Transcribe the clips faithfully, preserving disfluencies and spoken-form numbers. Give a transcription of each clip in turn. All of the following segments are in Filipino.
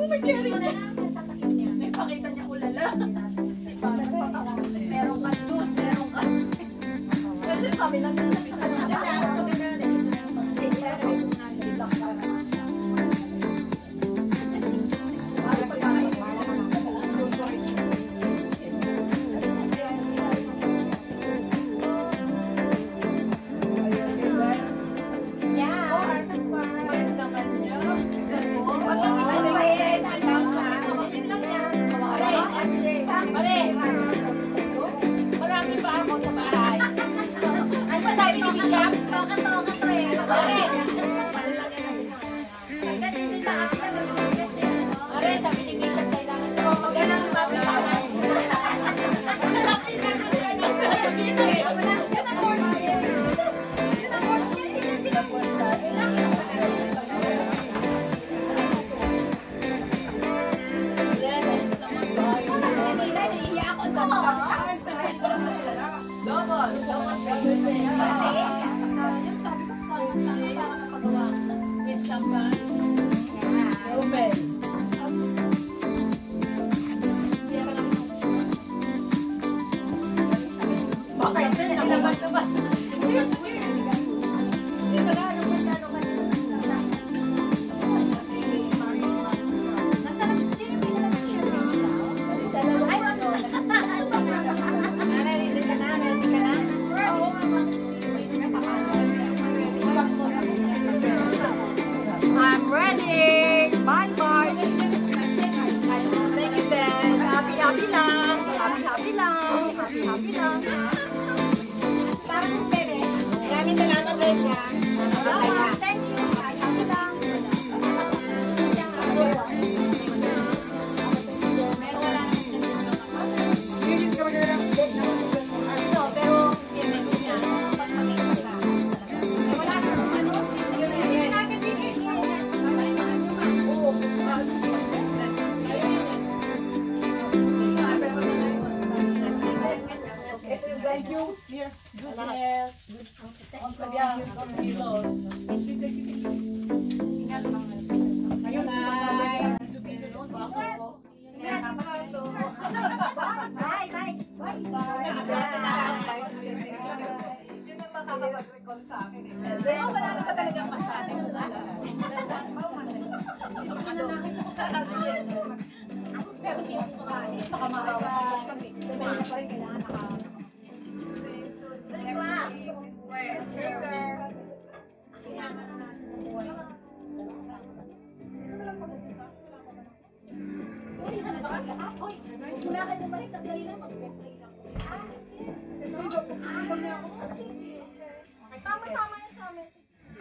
may carry siya. May pakita niya ulala. Si Papa, meron ka juice, meron ka. Kasi kami lang yung sabi ka na. Marami pa ako sa bahay. Ano ba sabi ni Bishop? Toka to, toka to eh. Are, sabi ni Bishop kailangan ko. Maganda ang mabitawan. Malapit na ko siya ng dito eh. Malapit na ko siya. Yun ang more siya. Hindi na sila punta. Kailangan ko na rin. Double, double payment. Yung sabi ko sa iyo, sabi ko ako napagawa with champagne. Double. Bakit? Sinabas-sabas. I'm ready! Bye-bye! Thank you, Beth! Happy-happy lang! Happy-happy lang! Happy-happy lang! Parang bebe! Maraming salamat, Lesa! Thank you! Happy-happy lang! Thank you. Here. Good hair. Good. Yeah. Ingat lang. Ayun. Bye. Bye. Bye. Bye. Bye. Yun ang makakapag-recall sa akin. Pero wala na pa talagang masada. Pero hindi ako makain. Baka makawa. Depende na pa rin kailangan naka wala kayo bumalik sa dali lang, mag-play lang. Tama-tama yun sa amin.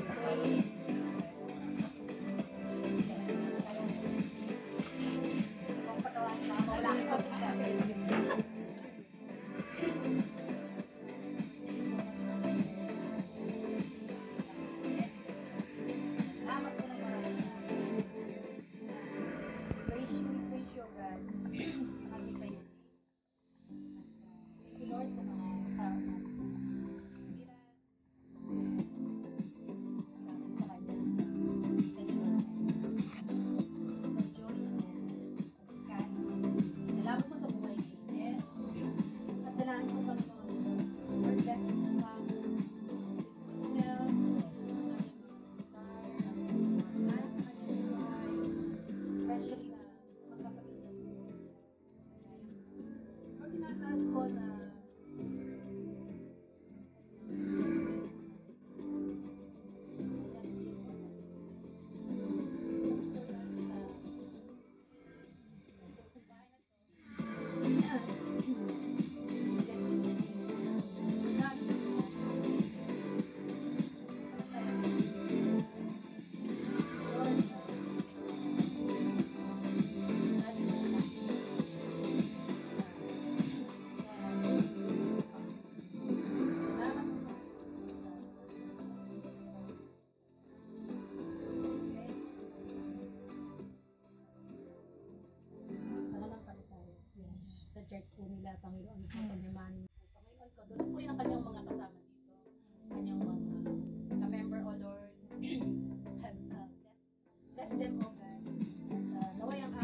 church po nila, Panginoon po, pagmamanin po. Panginoon ko, doon po yung kanyang mga kasama dito. Kanyang mga ka-member, O Lord, have, uh, bless, bless them, O God. At uh, naway ang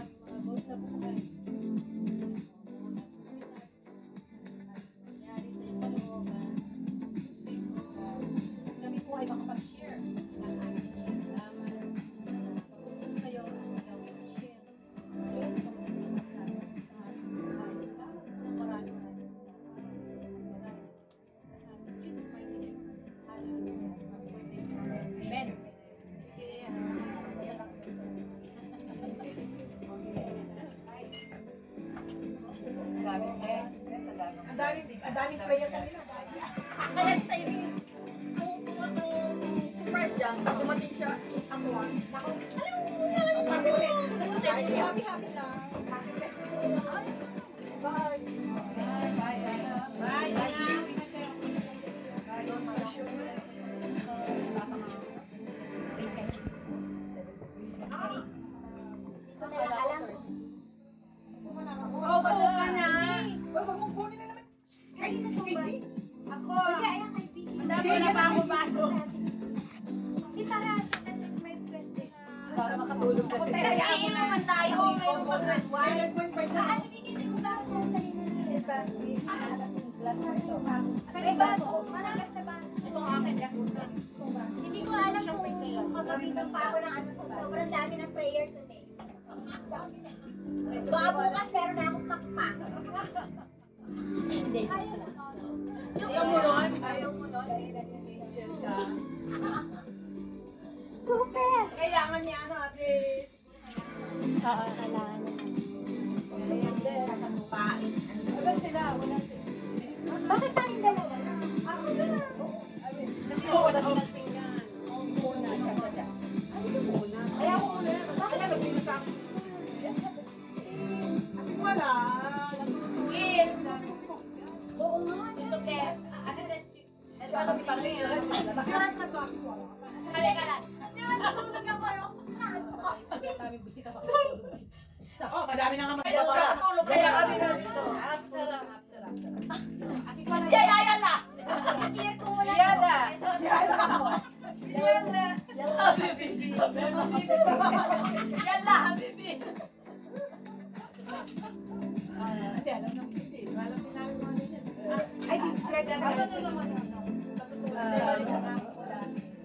Kadaming prayer kanina. Kaya sa'yo yun. Kung ako surprise dyan, dumating siya. Ako ah. Naku. Alam mo yan. Happy, happy, happy lang. Bye. Bye. Bye. Bye. Bye. Para makatulog na sila. Kaya yun naman tayo. Mayroon pa grade one. Ah, bigyan ko ba siya sa inyo? Is ba? May baso. Managas na baso. Itong akin. Hindi ko alam kung magkabitan pa ako ng ano sa sobrang dami ng prayer today. Baka bukas meron na akong pakpak. Hindi. Ayaw mo nun? Ayaw mo nun? Super! Kailangan niya ano, ate. Oo, kailangan niya. Ayan din. Kakalupain. Wala sila, wala sila. Bakit tayong dalawa? Ako na. Kasi ako wala akong tingnan. Ako muna, tsaka siya. Ano yung muna? Kaya ako muna. Bakit na nagpino sa akin? Kasi wala. Nagtutuin. Oo nga. Ito kaya. Ano na? Ito ano, di pa rin. Bakit na to ako wala? Halika lang. Natulog ako yung oh, madami na nga magdala. Kaya kami na dito. Sarap, sarap, sarap. Yala, yala! Kaya ko muna. Yala! Yala! Yala! Yala, habibi! Yala, habibi! Hindi, alam naman hindi. Alam din namin mga ganyan. Ay, di, sila dyan. Ano, ano, ano, ano? Balik na nga ako dyan.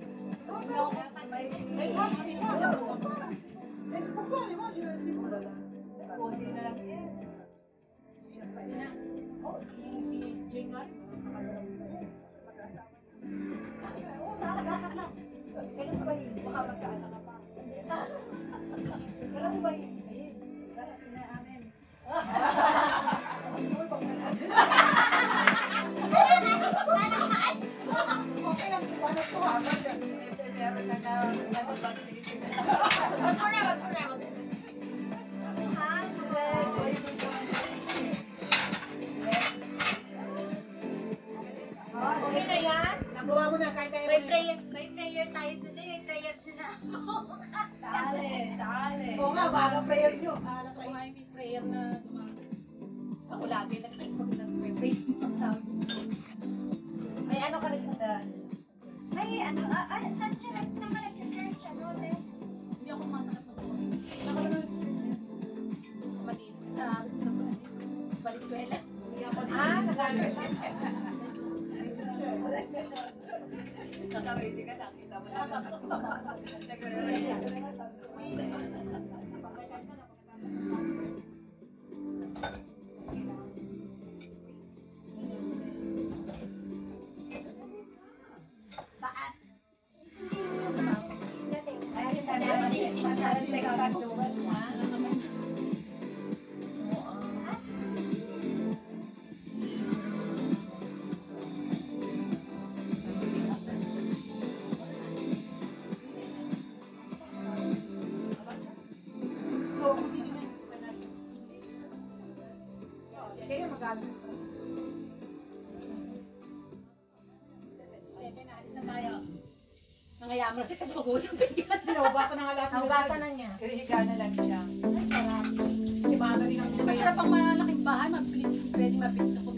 May mga kapita. C'est pourquoi les moi je suis pour là. Konti na lang eh. Kasi na. Oh, si si Jingan. Oh, nakakasama na. Kailan ba yun? Baka magkaanak ka pa. Kailan mo ba yun? Darating na amin. Okay lang, paano to ha? Meron na na. Wag mo na, wag mo na. Okay na yan? Nagawa mo na kahit tayo. May prayer, may prayer tayo today. May prayer din na. Dale, dale. Oo nga, bago prayer nyo. Para sa may prayer na dumating. Ako lagi na kahit pag nag-pray. May ano ka rin sa daan? May ano, ah, ah, saan siya nag, saan ka nag-church? Ano, te? Hindi ako matanap na ako. Nakalaman sa Manila. Sa Valenzuela. Ah, nagalit. Nakawiti ka lang. Kita mo lang. Nangayaman na siya kasi mag-uusapin ka. Hugasan na nga lahat. Hugasan na niya. Hihiga na lang siya. Ay, sarap. Si Mama rin ang... Masarap ang malaking bahay, mabilis, pwede mabilis na